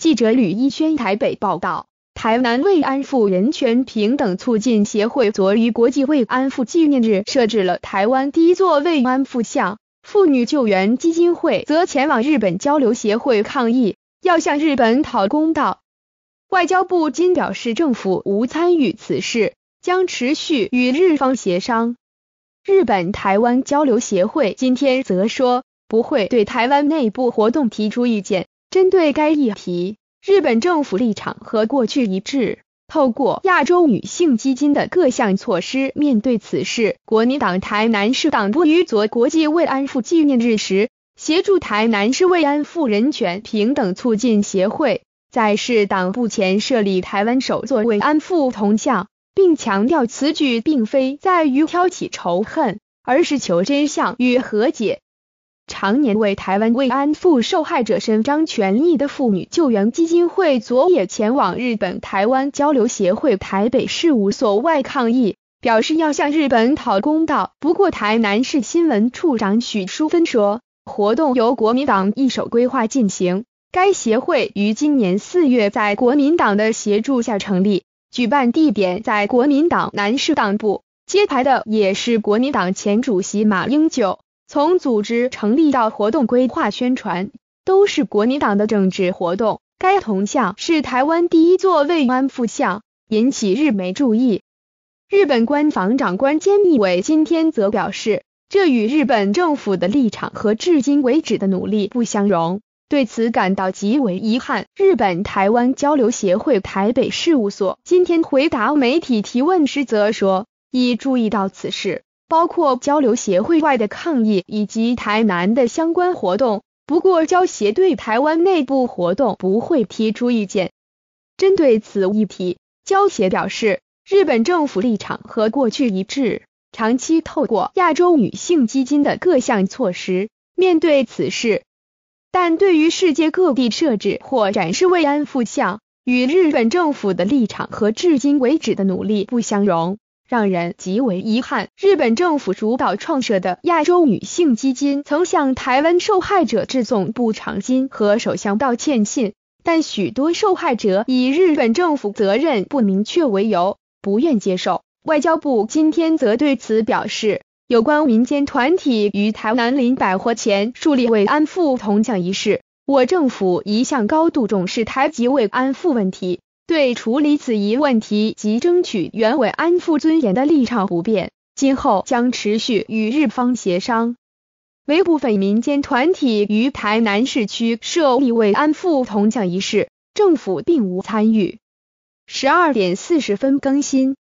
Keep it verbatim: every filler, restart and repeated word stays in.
记者吕一轩台北报道，台南慰安妇人权平等促进协会昨于国际慰安妇纪念日设置了台湾第一座慰安妇像，妇女救援基金会则前往日本交流协会抗议，要向日本讨公道。外交部今表示政府无参与此事，将持续与日方协商。日本台湾交流协会今天则说，不会对台湾内部活动提出意见。针对该议题，日本政府立场和过去一致，透过亚洲女性基金的各项措施面对此事。国民党台南市党部于昨国际慰安妇纪念日时，协助台南市慰安妇人权平等促进协会在市党部前设立台湾首座慰安妇铜像，并强调此举并非在于挑起仇恨，而是求真相与和解。常年为台湾慰安妇受害者伸张权益的妇女救援基金会昨也前往日本台湾交流协会台北事务所外抗议，表示要向日本讨公道。不过台南市新闻处长许淑芬说，活动由国民党一手规划进行，该协会于今年四月在国民党的协助下成立，举办地点在国民党南市党部，揭牌的也是国民党前主席马英九。从组织成立到活动规划宣传，都是国民党的政治活动。该铜像是台湾第一座慰安妇像，引起日媒注意。日本官房长官菅义伟今天则表示，这与日本政府的立场和至今为止的努力不相容，对此感到极为遗憾。日本台湾交流协会台北事务所今天回答媒体提问时则说，已注意到此事，包括交流协会外的抗议以及台南的相关活动，不过交协对台湾内部活动不会提出意见。针对此议题，交协表示，日本政府立场和过去一致，长期透过亚洲女性基金的各项措施面对此事，但对于世界各地设置或展示慰安妇像，与日本政府的立场和至今为止的努力不相容，让人极为遗憾。日本政府主导创设的亚洲女性基金曾向台湾受害者致送补偿金和首相道歉信，但许多受害者以日本政府责任不明确为由，不愿接受。外交部今天则对此表示，有关民间团体于台南林百货前树立慰安妇铜像一事，我政府一向高度重视台籍慰安妇问题，对处理此一问题及争取原慰安妇尊严的立场不变，今后将持续与日方协商。为部分民间团体于台南市区设立慰安妇铜像一事，政府并无参与。十二点四十分更新。